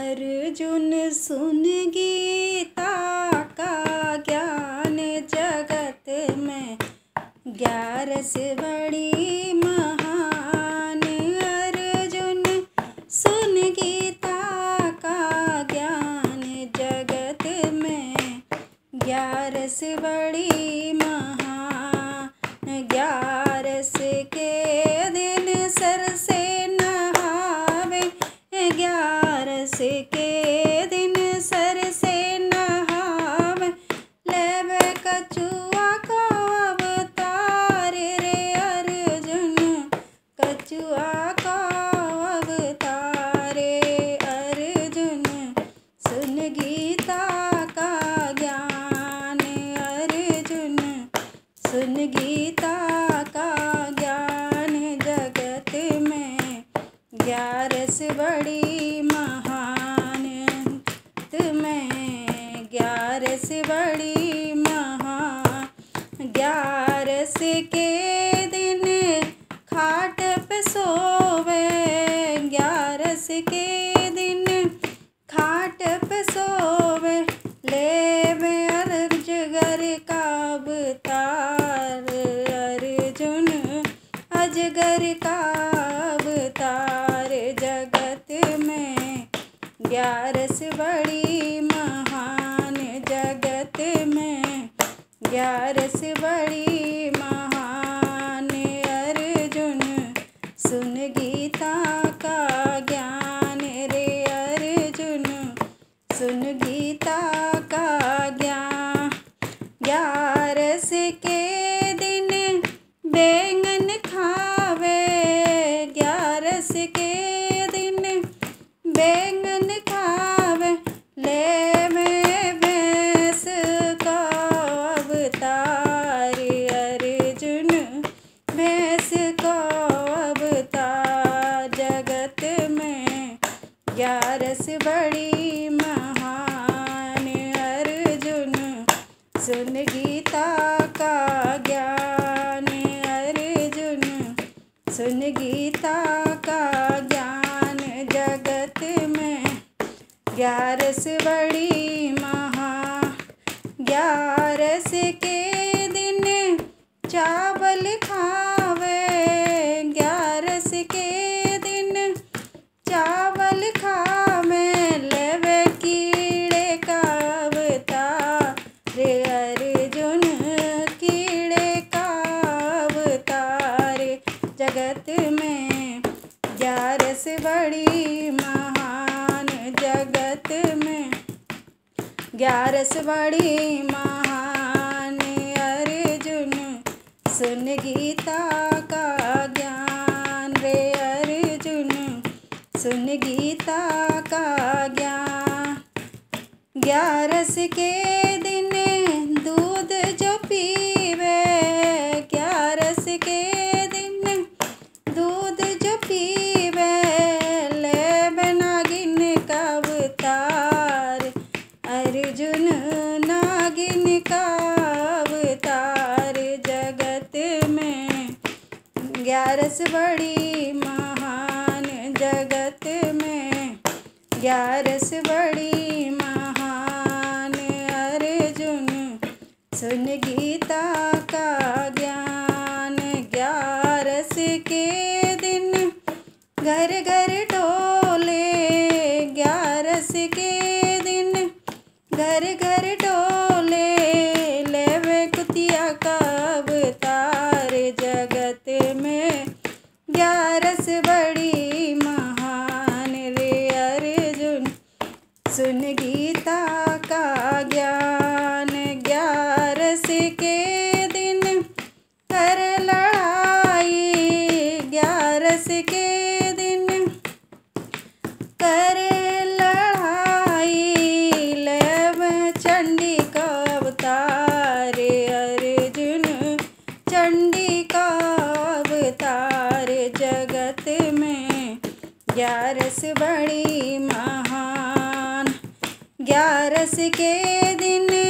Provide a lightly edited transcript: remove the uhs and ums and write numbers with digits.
अर्जुन सुन गीता का ज्ञान जगत में 11 बड़ी महान। अर्जुन सुन गीता का ज्ञान जगत में 11 बड़ी महान। 11 के दिन सर से नहावे, 11 के दिन सर से नहावे, लेवे कछुआ को अवतार रे अर्जुन, कछुआ को अवतार अर्जुन। सुन गीता का ज्ञान अर्जुन, सुन गीता का ज्ञान जगत में 11 बड़ी महान। तुम्हें 11 बड़ी महान। 11 के दिन खाट पे सोवे, 11 के दिन खाट पे सोवे, लेवे अजगर का अवतार अर्जुन, अजगर का अवतार जगत में 11 बड़ी महान। जगत में 11 बड़ी महान। अर्जुन सुन गीता का ज्ञान रे अर्जुन, सुन गीता का ज्ञान। 11 के दिन बैंगन खावे, 11 के दिन बैंगन खावे, लेवे भैंस का अवतार अर्जुन, भैंस का अवतार जगत में 11 बड़ी महान। अर्जुन सुन गीता का ज्ञान अर्जुन, सुन गीता का ज्ञान जगत में 11 बड़ी महान। 11 के दिन चावल खावे, 11 के दिन चावल खावे, लेवे कीड़े का अवतार रे अर्जुन, कीड़े का अवतार जगत में 11 बड़ी महान। जगत में 11 बड़ी महान। अर्जुन सुन गीता का ज्ञान रे अर्जुन, सुन गीता का ज्ञान। 11 के दिन दूध जो पीवे, 11 के दिन दूध जो पीवे, लेवे नागिन का अवतार अर्जुन, नागिन का अवतार जगत में 11 बड़ी महान। जगत में 11 बड़ी महान। अर्जुन सुन गीता का ज्ञान। 11 के दिन घर घर डोले, 11 के दिन घर घर डोले, लेवे कुतिया का अवतार जगत में 11 बड़ी महान रे अर्जुन, सुन गीता का ज्ञान। 11 के दिन कर लड़ाई, 11 के दिन कर लड़ाई, लेवे चंडी का अवतार अर्जुन, चंडी का अवतार जगत में 11 बड़ी महान। 11 के दिन